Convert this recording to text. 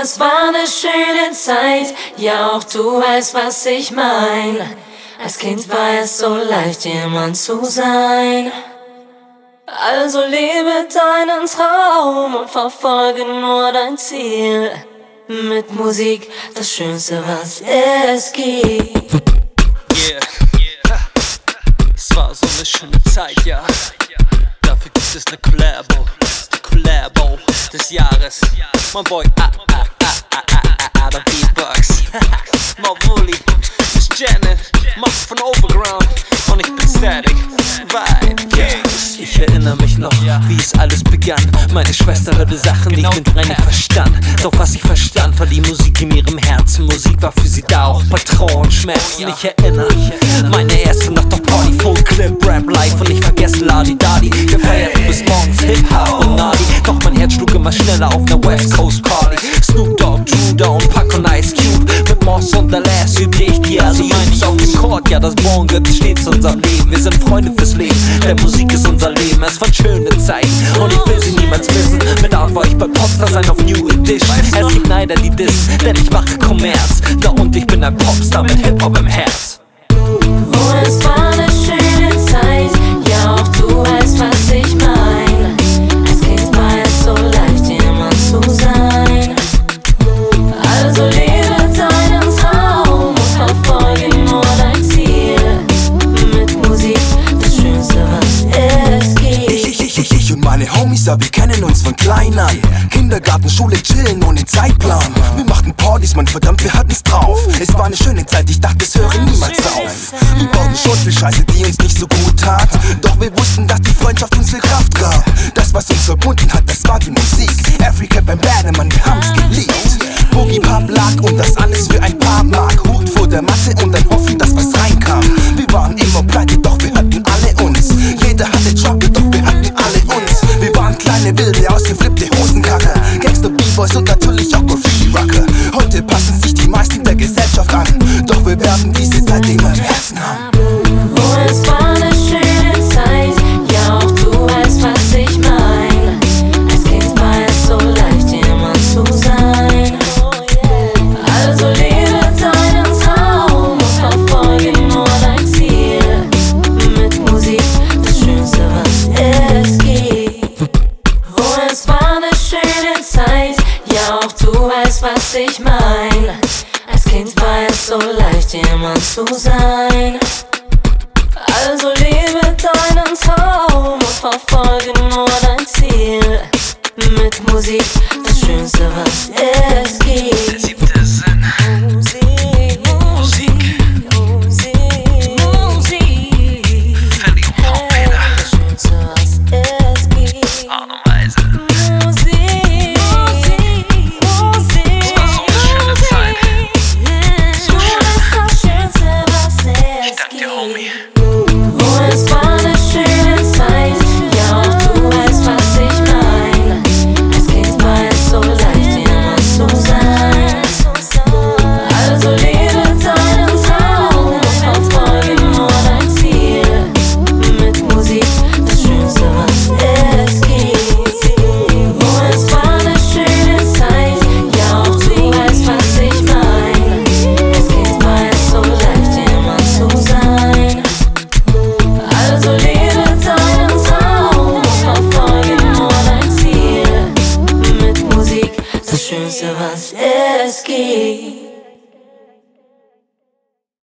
es war eine schöne Zeit, ja auch du weißt, was ich mein. Als Kind war es so leicht, jemand zu sein. Also lebe deinen Traum und verfolge nur dein Ziel. Mit Musik das Schönste, was es gibt. Yeah, es war so eine schöne Zeit, ja. Dafür gibt es eine Collabo des Jahres. Mein Boy, der Beatbox. Mavuli, Miss Janet, Macht von Overground. Und ich bin Static, Vibe, yeah. Ich erinnere mich noch, wie es alles begann. Meine Schwester hörte Sachen, die ich mit rein nicht verstand. Doch was ich verstand, war die Musik in ihrem Herzen. Musik war für sie da, auch Patron und Schmerzen. Ich erinnere meine erste Nacht auf Party, Full Clip, Rap live und ich vergesse Ladi Dadi. Wir feierten bis morgens Hip-Hop und Nadi. Doch mein Herz schlug immer schneller auf ner West Coast Party. Snoop Dogg, Judah und Pac und Ice Cube. Mit Moss und der Last übte ich die Alley-Oops auf dem Court. Ja, das Born gehört stets zu unserem Leben. Wir sind Freunde fürs Leben, der Musik ist unser Leben. Es waren schöne Zeiten und ich will sie niemals missen. Mit Art war ich bei Popstars, auf New Edition. Es gibt Neider, die dissen, denn ich mache Kommerz. Da und ich bin ein Popstar mit Hip-Hop im Herz. Oh, es war eine schöne Zeit, ja auch du weißt, was ich mein. Als Kind war es so leicht, jemand zu sein. Also lebe deinen Traum und verfolge nur dein Ziel. Mit Musik das Schönste, was es gibt. Ich und meine Homies, ja, wir kennen uns von klein an. Kindergarten, Schule, chillen ohne Zeitplan. Wir machten Partys, man verdammt, wir hatten's drauf. Es war eine schöne Zeit, ich dachte, es höre niemals auf. Wir bauten schon viel Scheiße, die uns nicht so gut tat. Doch wir wussten, dass die Freundschaft uns viel Kraft gab. Das, was uns verbunden hat, das war die Musik. Africa beim Bademann, wir haben's geliebt. Boogie Pop lag und das alles für ein paar Mark. Hut vor der Matte und dann hoffen, dass was reinkam. Wir waren immer pleite, doch wir hatten alle uns. Jeder hatte Trouble, doch wir hatten alle uns. Wir waren kleine Wilde, ausgeflippte Hosenkacker, Gangster, B-Boys und natürlich auch Graffiti-Rocker. Heute passen sich die meisten der Gesellschaft an, doch wir werden diese Zeit immer im Herzen haben. Oh, es war eine schöne Zeit, ja auch du weißt, was ich mein. Als Kind war es so leicht, jemand zu sein. Also lebe deinen Traum und verfolge nur dein Ziel. Mit Musik das Schönste, was es gibt. Oh, es war eine schöne Zeit, ja auch du weißt, was ich mein. Als Kind war es so leicht, jemand zu sein. Also lebe deinen Traum und verfolge nur dein Ziel. Mit Musik das Schönste, was es gibt. Der siebte Sinn. Musik, Musik, Musik, Musik. Fertig und Paul Peter. Das Schönste, was es gibt. Art und Weise. Musik, Musik, Musik. Es war so eine schöne Zeit. So schön. Das Schönste, was es Ich dank dir, Homie. Oh, es war eine schöne Zeit, ja auch du weißt, was ich mein. Als Kind war es so leicht, jemand zu sein. Also lebe deinen Traum und verfolge nur dein Ziel. Mit Musik das Schönste, was es gibt. Oh, es war eine schöne Zeit, ja auch du weißt, was ich mein. Als Kind war es so leicht, jemand zu sein. Also lebe deinen Traum und verfolge nur dein Ziel. Mit Musik das Schönste, was es gibt.